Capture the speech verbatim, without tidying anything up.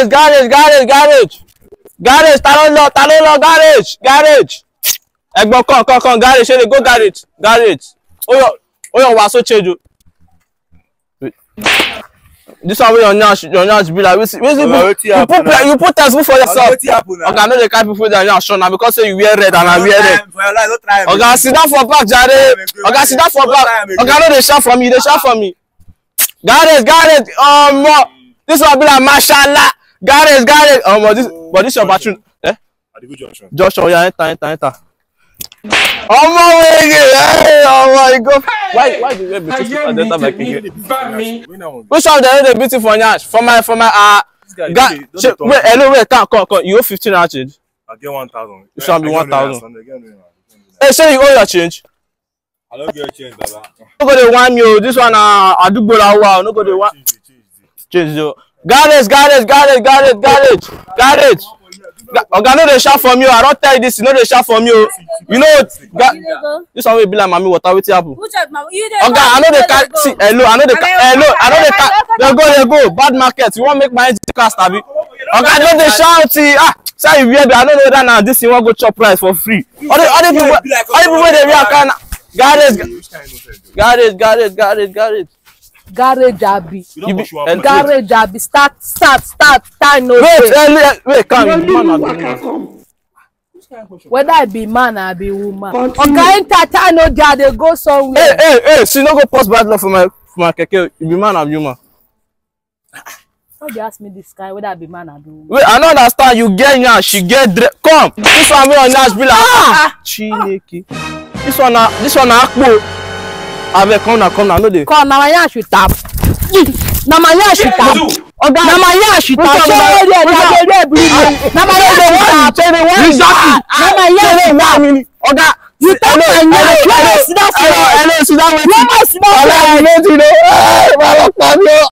garage, garage, garage, garage. Garage, talolo, talolo, garage, garage. Egbo, come, come, come, garage, shey go garage, garage. Oyo, oyo wa so change. This one wey your nyash, your nyash be like, wait, wait, you put you put textbook for yourself. Okay, no dey carry people that nyash show na because say you wear red and I wear red. Okay, sit down for back, Jare. Okay, sit down for back. Okay, no dey shout for me, dey shout for me. Garage, garage, um, this one be like mashallah. Garage, garage, um, this, but this your bathroom, eh? Joshua, yeah, enter, enter, enter. Oh my way, oh my God! Why, why do you wear beauty for enter my Keke? Which one they dey beauty for Nyash? For my, for my, uh, wait, hello, wait, come, come, come. You owe fifteen naira change. I get one thousand. You should be one thousand. Hey, say you owe your change. I don't get change, Baba. No go dey want me, this one, uh, I do go that wow. No go dey want. Change, yo. Garage, garage, garage, garage, garage, garage. Oga, no dey shout for me. I don't tell you this. You know they shout for me. You know, this one will be like mommy water. Wetin happen? Oga, I know they can't see. Hello, I know they can't. Hello, I know they can't. They go, they go. Bad market. You want make my engine cast, abi? Oga, no dey shout. Ah, say you weird. I don't know that now. This you want go chop price for free. All the all the people, all the people they react kind. Garage, garage, garage, garage, garage. Garage abi. Garage abi. Start, start, start. Time no. Wait, wait, wait, come. Whether I be man or I be woman. Oga enter time no there, they go somewhere. Hey, hey, hey, she no go post bad love for my for my Keke. You be man or woman? Why you ask me this guy whether I be man or be woman? Wait, I don't understand. You get Nyash, she get dre. Come, this one me on Nyash be like ah, Chineke. This one na, this one na akpo. Ave, come na, come na, no dey. Come na my Nyash you tap. Na my Nyash you tap. Oga, na my Nyash you tap. Show me there, there, there, breathe. Na my Nyash you tap. Exactly. Na my Nyash you tap. Oga, you tap my Nyash. Hello, hello, sit down. Hello, sit down. Hello, sit down. Hello, sit down.